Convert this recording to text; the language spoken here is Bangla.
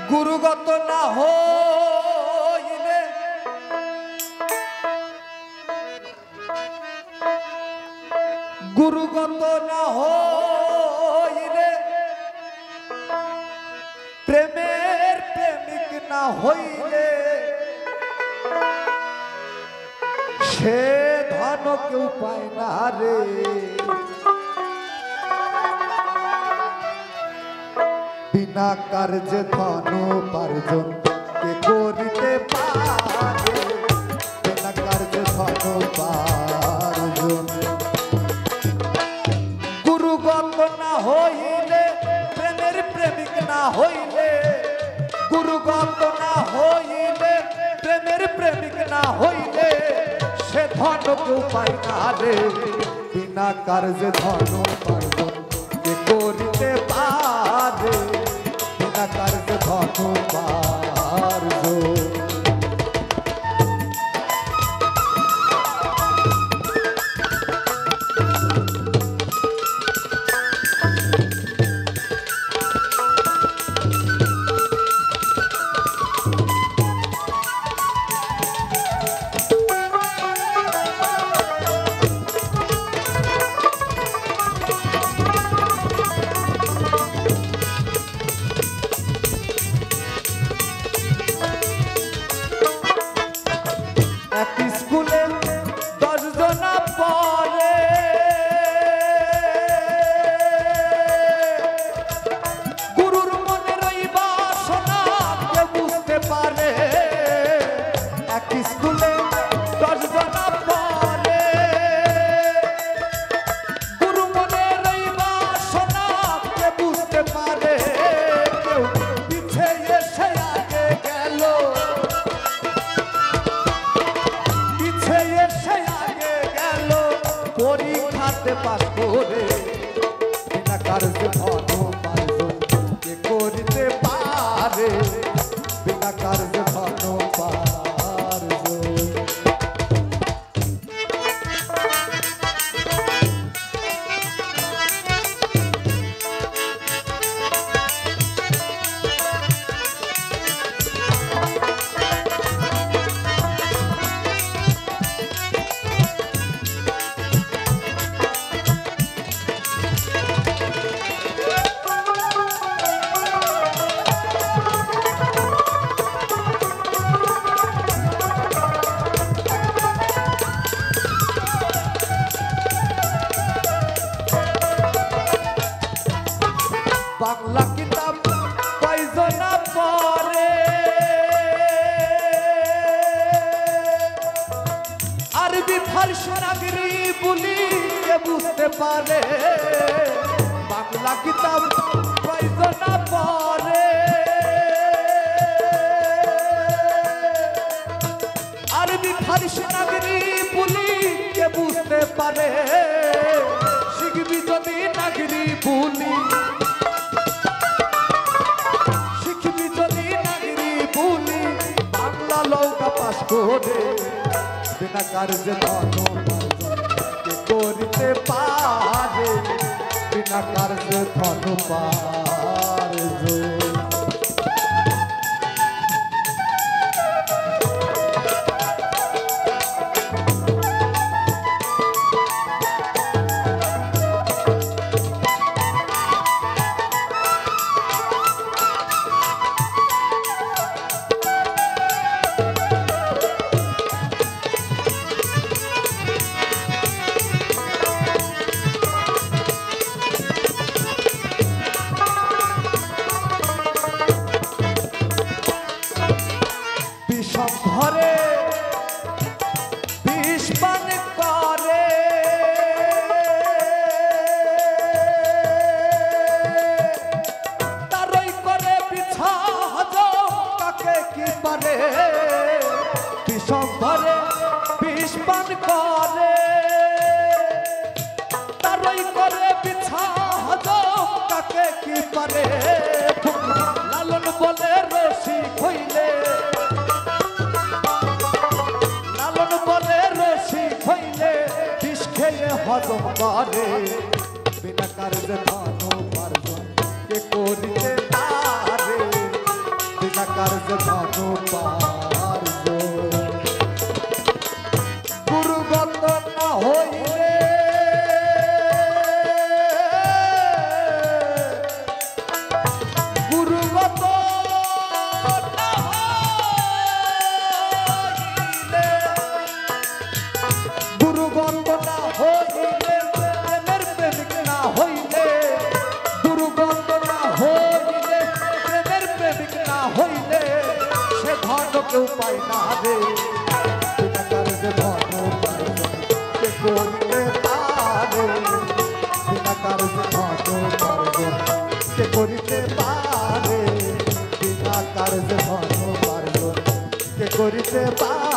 গুরুগত না হইলে গুরুগত না হইলে প্রেমের প্রেমিক না হইলে সে ধন কেউ পায় না রে। বিনা কার্যে ধন উপার্জন কে করিতে পারে, বিনা কার্যে ধন উপার্জন। গুরুগত না হইলে প্রেমের প্রেমিক না হইলে, গুরুগত না হইলে প্রেমের প্রেমিক না হইলে সে ধন কেউ পায় না রে। বিনা কার্যে ধন উপার্জন কে করিতে পারে, বিনা কার্যে ধন উপার্জন। স্কুলে 10 জনা পড়ে, গুরুর মনের ওই বাসনা কে বুঝতে পারে। এক স্কুলে 10 জনা পড়ে, গুরু মনের ওই বাসনা কে বুঝতে পারে। কেউ পিছে এসে আগে গেল, পরীক্ষাতে পাস করে, বিনা কার্যে ধন উপার্জন কে করিতে পারে, বিনা কার্যে ধন উপার্জন। বাংলা কিতাব কয়জনা পড়ে, আরবি ফারসি নাগরি বলি কে বুঝতে পারে। বাংলা কিতাব কয়জনা পড়ে, আরবি ফারসি নাগরি বলি কে বুঝতে পারে। শিখবি যদি নাগরি বলি, বাংলা লৌকা পাস করে, বিনা কার্যে ধন উপার্জন কে করিতে পারে, বিনা কার্যে ধন উপার্জন। ঘরে বিষ পান করে, তারই করে পিছা হজম কাকে কি পারে। বিষম ঘরে বিষ পান করে, তারই করে পিছা হজম কাকে কি পারে। লালন বলে রসিক হইলে, হজম করে, বিনা কার্যে ধন উপার্জন কে করিতে পারে, কার্য ধন উপার্জন। গুরুগত না হইলে গুরুগত না হইলে গুরুগত না হইলে প্রেমের প্রেমিক না হইলে গুরুগত না হইলে প্রেমের প্রেমিক না হইলে সে ধন কেউ পায় না রে। বিনা কার্যে ধন উপার্জন কে করিতে পারে, বিনা কার্যে ধন উপার্জন কে করিতে পারে, বিনা কার্যে ধন উপার্জন কে করিতে পারে।